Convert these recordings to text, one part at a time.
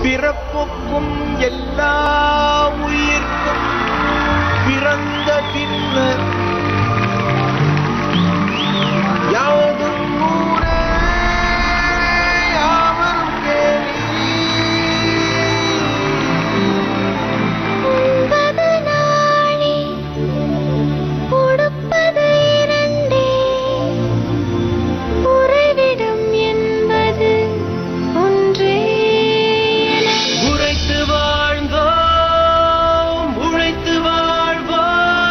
பிறப்புக்கும் எல்லா உயிர்க்கும் பிறந்த பின்னர் யாவதும் ஊரே யாவரும் கேளி. உண்பது நாளே உடுப்பது இரண்டே உறைவிடம் என்பது ஒன்றே. உழைத்து வாழ்ந்தோம் உழைத்து வாழ்வோம்.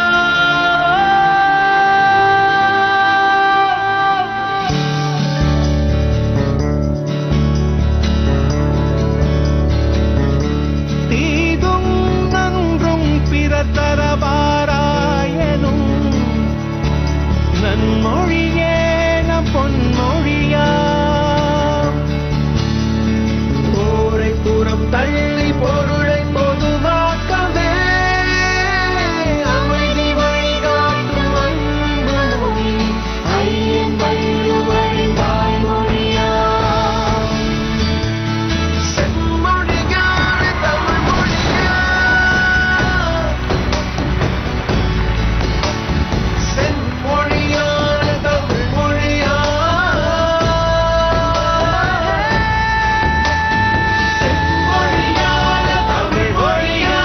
தீதும் நன்றும் பிறர் தரபாராயனும் நன்மொழியே நம் பொன்மொழியா. போரை புறம் தள்ளி பொருளை பொதுவாக்கவே அமைதி வழிகாட்டும் அன்பு மொழி ஐயன் வள்ளுவரின் தாய்மொழியா. செம்மொழியான தமிழ் மொழியா. செம்மொழியான தமிழ் மொழியா. செம்மொழியான தமிழ் மொழியா.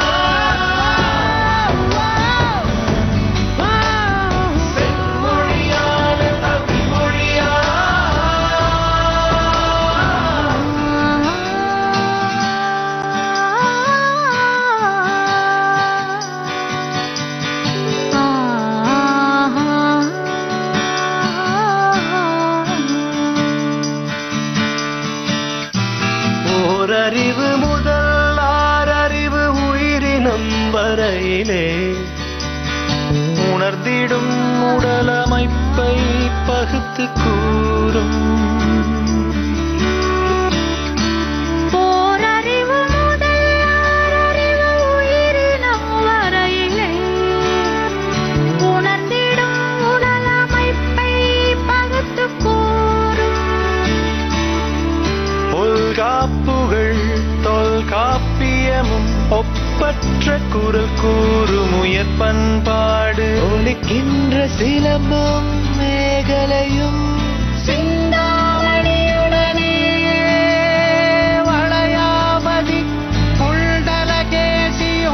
செம்மொழியான தமிழ் மொழியா. ஓரறிவு முதல் ஆறறிவு உயிரினம் வரையிலே உணர்ந்திடும் உடலமைப்பை பகுத்து கூறும். ஓரறிவு முதல் ஆறறிவு உயிரினம் வரையிலே உணர்ந்திடும் உடலமைப்பை பகுத்துக் கூறும். தொல்காப்புகள் தொல்காப்பியமும் ஒப்பற்ற குரல் கூறும் உயர் பண்பாடு. ஒலிக்கின்ற சிலம்பும் மேகலையும் சிந்தாமணியுடனே வளையாமதி புல்டலகேசியோ.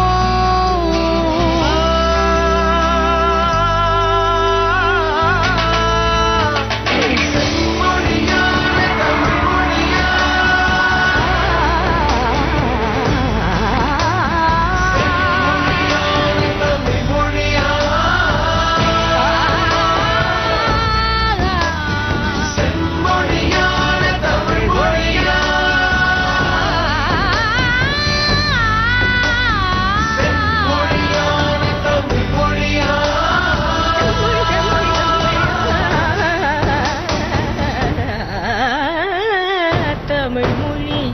செம்மொழியான தமிழ் மொழியா. செம்மொழியான தமிழ் மொழியா. செம்மொழியான தமிழ் மொழியா. செம்மொழியான தமிழ் மொழியா. தமிழ் மொழி